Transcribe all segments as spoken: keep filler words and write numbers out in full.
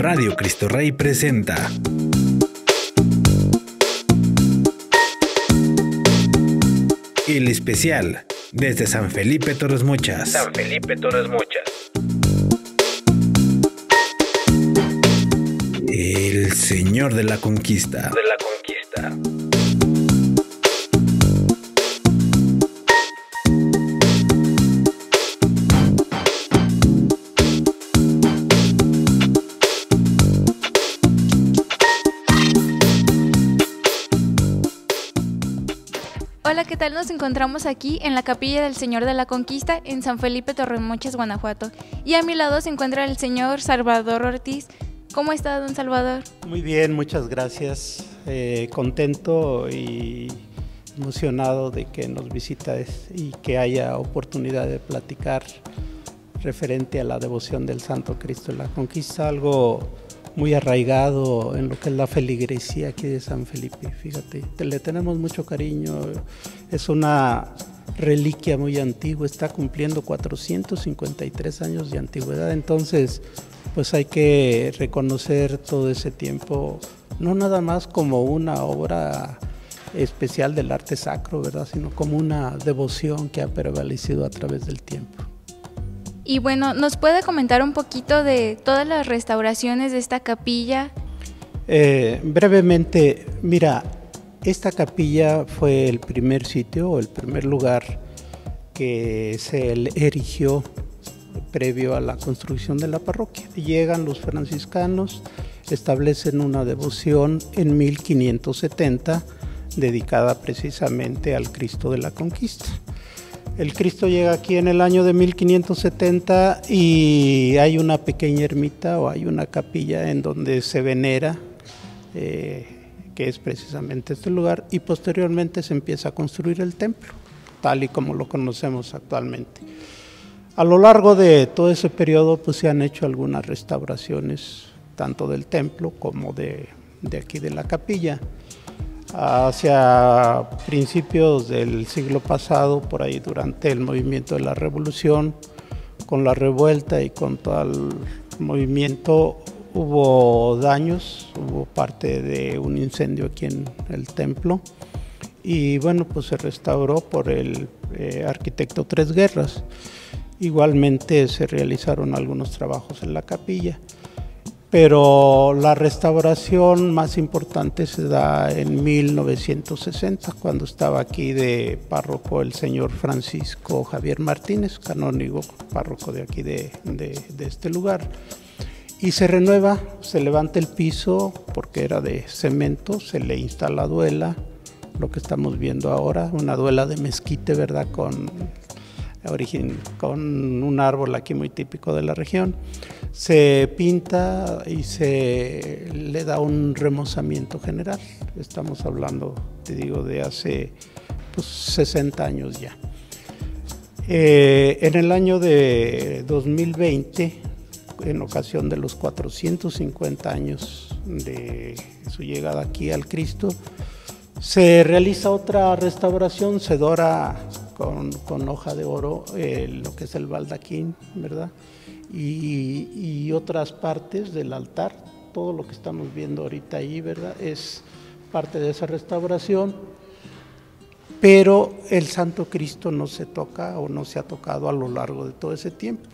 Radio Cristo Rey presenta el especial desde San Felipe Torres Mochas. San Felipe Torres Mochas. El Señor de la Conquista. De la Conquista. Hola, ¿qué tal? Nos encontramos aquí en la Capilla del Señor de la Conquista en San Felipe Torres Mochas, Guanajuato. Y a mi lado se encuentra el señor Salvador Ortiz. ¿Cómo está, don Salvador? Muy bien, muchas gracias. Eh, contento y emocionado de que nos visites y que haya oportunidad de platicar referente a la devoción del Santo Cristo de la Conquista, algo muy arraigado en lo que es la feligresía aquí de San Felipe. Fíjate, le tenemos mucho cariño, es una reliquia muy antigua, está cumpliendo cuatrocientos cincuenta y tres años de antigüedad, entonces pues hay que reconocer todo ese tiempo, no nada más como una obra especial del arte sacro, ¿verdad?, sino como una devoción que ha prevalecido a través del tiempo. Y bueno, ¿nos puede comentar un poquito de todas las restauraciones de esta capilla? Eh, brevemente, mira, esta capilla fue el primer sitio o el primer lugar que se erigió previo a la construcción de la parroquia. Llegan los franciscanos, establecen una devoción en mil quinientos setenta dedicada precisamente al Cristo de la Conquista. El Cristo llega aquí en el año de mil quinientos setenta y hay una pequeña ermita o hay una capilla en donde se venera, eh, que es precisamente este lugar, y posteriormente se empieza a construir el templo, tal y como lo conocemos actualmente. A lo largo de todo ese periodo pues se han hecho algunas restauraciones, tanto del templo como de, de aquí de la capilla. Hacia principios del siglo pasado, por ahí durante el movimiento de la Revolución, con la revuelta y con todo el movimiento, hubo daños, hubo parte de un incendio aquí en el templo y bueno, pues se restauró por el eh, arquitecto Tres Guerras. Igualmente se realizaron algunos trabajos en la capilla, pero la restauración más importante se da en mil novecientos sesenta, cuando estaba aquí de párroco el señor Francisco Javier Martínez, canónigo párroco de aquí de, de, de este lugar. Y se renueva, se levanta el piso porque era de cemento, se le instala duela, lo que estamos viendo ahora, una duela de mezquite, ¿verdad?, con, origen, con un árbol aquí muy típico de la región. Se pinta y se le da un remozamiento general. Estamos hablando, te digo, de hace pues, sesenta años ya. Eh, en el año de dos mil veinte, en ocasión de los cuatrocientos cincuenta años de su llegada aquí al Cristo, se realiza otra restauración, se dora con, con hoja de oro eh, lo que es el baldaquín, ¿verdad?, Y, y otras partes del altar. Todo lo que estamos viendo ahorita ahí, ¿verdad?, es parte de esa restauración, pero el Santo Cristo no se toca o no se ha tocado a lo largo de todo ese tiempo.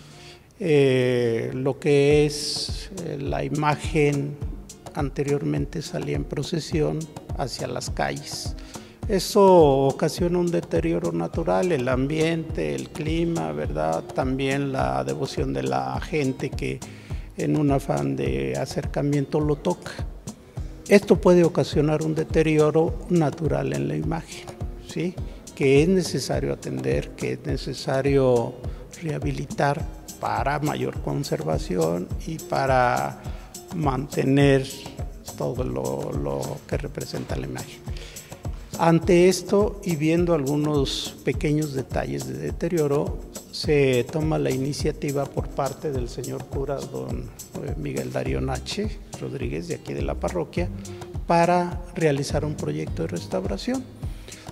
Eh, lo que es eh, la imagen anteriormente salía en procesión hacia las calles. Eso ocasiona un deterioro natural, el ambiente, el clima, ¿verdad?, también la devoción de la gente que en un afán de acercamiento lo toca. Esto puede ocasionar un deterioro natural en la imagen, ¿sí?, que es necesario atender, que es necesario rehabilitar para mayor conservación y para mantener todo lo, lo que representa la imagen. Ante esto y viendo algunos pequeños detalles de deterioro, se toma la iniciativa por parte del señor cura don Miguel Darío Nache Rodríguez, de aquí de la parroquia, para realizar un proyecto de restauración.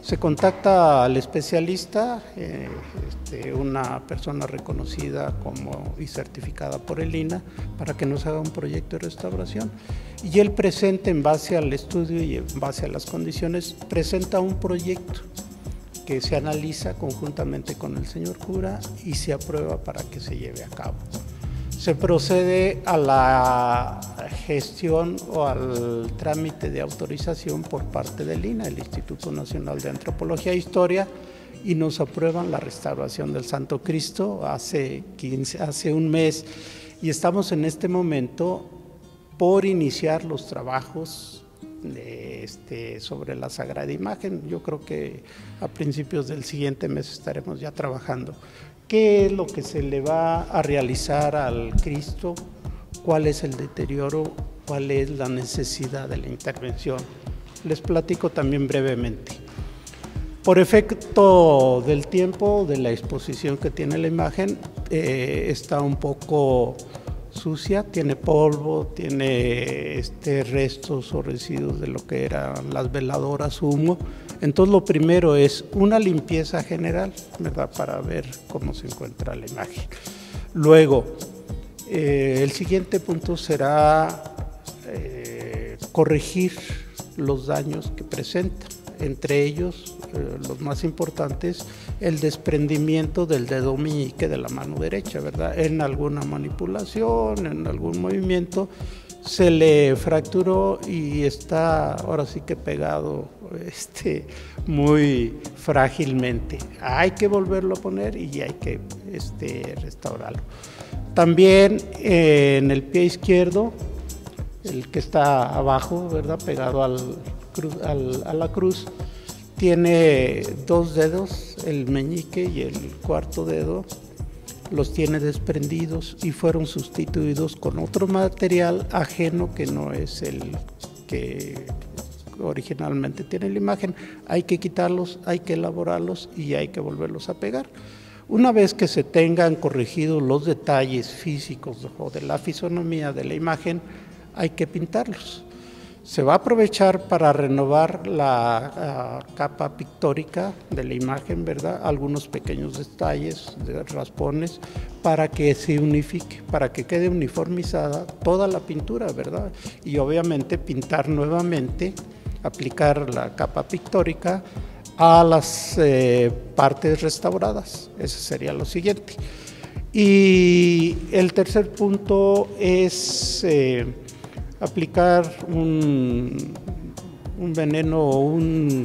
Se contacta al especialista, eh, este, una persona reconocida como y certificada por el I N A, para que nos haga un proyecto de restauración. Y él presenta, en base al estudio y en base a las condiciones, presenta un proyecto que se analiza conjuntamente con el señor cura y se aprueba para que se lleve a cabo. Se procede a la gestión o al trámite de autorización por parte del I N A, el Instituto Nacional de Antropología e Historia, y nos aprueban la restauración del Santo Cristo hace, quince, hace un mes, y estamos en este momento por iniciar los trabajos de este, sobre la Sagrada Imagen. Yo creo que a principios del siguiente mes estaremos ya trabajando. ¿Qué es lo que se le va a realizar al Cristo? ¿Cuál es el deterioro? ¿Cuál es la necesidad de la intervención? Les platico también brevemente. Por efecto del tiempo, de la exposición que tiene la imagen, eh, está un poco sucia, tiene polvo, tiene este, restos o residuos de lo que eran las veladoras, humo. Entonces lo primero es una limpieza general, ¿verdad?, para ver cómo se encuentra la imagen. Luego, eh, el siguiente punto será eh, corregir los daños que presenta, entre ellos eh, los más importantes, el desprendimiento del dedo meñique de la mano derecha, ¿verdad? En alguna manipulación, en algún movimiento, se le fracturó y está ahora sí que pegado este, muy frágilmente. Hay que volverlo a poner y hay que este, restaurarlo. También eh, en el pie izquierdo, el que está abajo, ¿verdad?, pegado al, al, a la cruz, tiene dos dedos, el meñique y el cuarto dedo, los tiene desprendidos y fueron sustituidos con otro material ajeno que no es el que originalmente tiene la imagen. Hay que quitarlos, hay que elaborarlos y hay que volverlos a pegar. Una vez que se tengan corregidos los detalles físicos o de la fisonomía de la imagen, hay que pintarlos. Se va a aprovechar para renovar la uh, capa pictórica de la imagen, ¿verdad? Algunos pequeños detalles, de raspones, para que se unifique, para que quede uniformizada toda la pintura, ¿verdad? Y obviamente pintar nuevamente, aplicar la capa pictórica a las eh, partes restauradas. Eso sería lo siguiente. Y el tercer punto es Eh, aplicar un, un veneno o un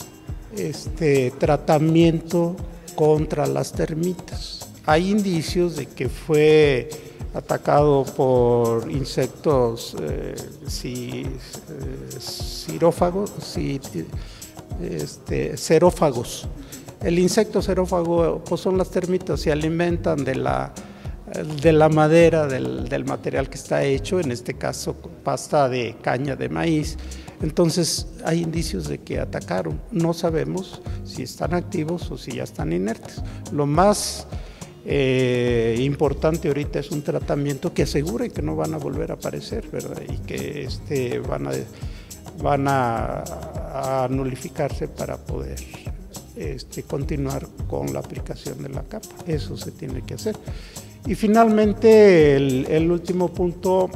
este, tratamiento contra las termitas. Hay indicios de que fue atacado por insectos eh, si, eh, cirófagos, si, este, xerófagos. El insecto xerófago pues son las termitas, se alimentan de la de la madera, del, del material que está hecho, en este caso pasta de caña de maíz. Entonces hay indicios de que atacaron. No sabemos si están activos o si ya están inertes. Lo más eh, importante ahorita es un tratamiento que asegure que no van a volver a aparecer, ¿verdad? Y que este, van, a, van a, a nulificarse para poder este, continuar con la aplicación de la capa. Eso se tiene que hacer. Y finalmente el, el último punto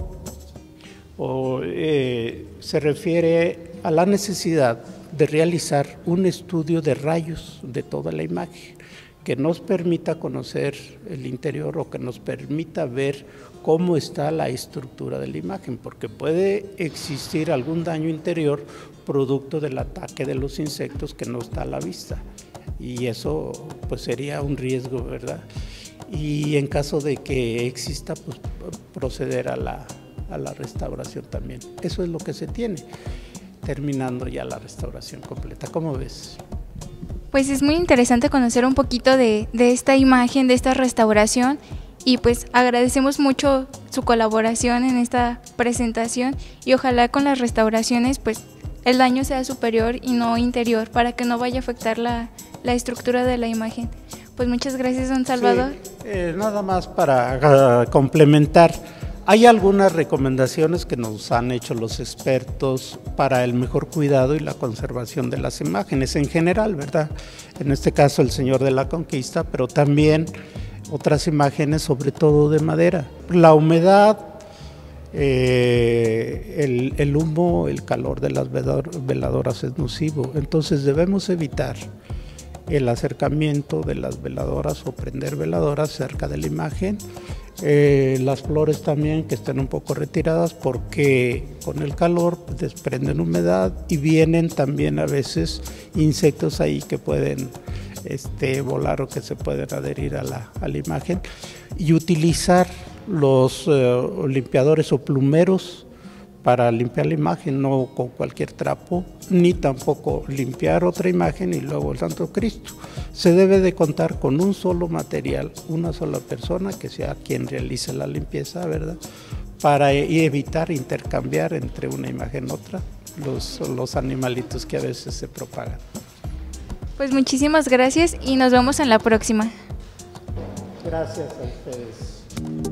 o, eh, se refiere a la necesidad de realizar un estudio de rayos de toda la imagen que nos permita conocer el interior o que nos permita ver cómo está la estructura de la imagen, porque puede existir algún daño interior producto del ataque de los insectos que no está a la vista, y eso pues sería un riesgo, ¿verdad? Y en caso de que exista, pues proceder a la, a la restauración también. Eso es lo que se tiene, terminando ya la restauración completa. ¿Cómo ves? Pues es muy interesante conocer un poquito de, de esta imagen, de esta restauración, y pues agradecemos mucho su colaboración en esta presentación, y ojalá con las restauraciones pues el daño sea superior y no interior, para que no vaya a afectar la, la estructura de la imagen. Pues muchas gracias, don Salvador. Sí, eh, nada más para uh, complementar, Hay algunas recomendaciones que nos han hecho los expertos para el mejor cuidado y la conservación de las imágenes en general, ¿verdad? En este caso el Señor de la Conquista, pero también otras imágenes, sobre todo de madera. La humedad, eh, el, el humo, el calor de las veladoras es nocivo, entonces debemos evitar el acercamiento de las veladoras o prender veladoras cerca de la imagen. Eh, las flores también que estén un poco retiradas porque con el calor desprenden humedad y vienen también a veces insectos ahí que pueden este, volar o que se pueden adherir a la, a la imagen, y utilizar los eh, limpiadores o plumeros para limpiar la imagen, no con cualquier trapo, ni tampoco limpiar otra imagen y luego el Santo Cristo. Se debe de contar con un solo material, una sola persona que sea quien realice la limpieza, ¿verdad? Para evitar intercambiar entre una imagen y otra los, los animalitos que a veces se propagan. Pues muchísimas gracias y nos vemos en la próxima. Gracias a ustedes.